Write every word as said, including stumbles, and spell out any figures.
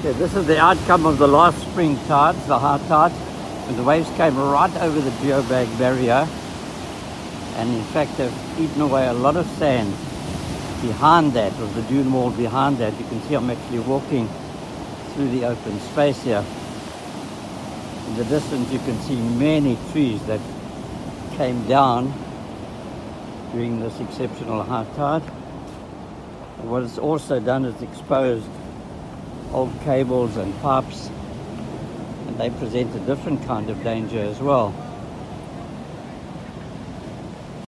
Okay, this is the outcome of the last spring tides, the high tide, and the waves came right over the geobag barrier, and in fact they've eaten away a lot of sand behind that, or the dune wall behind that. You can see I'm actually walking through the open space here. In the distance you can see many trees that came down during this exceptional high tide. And what it's also done is exposed old cables and pipes, and they present a different kind of danger as well.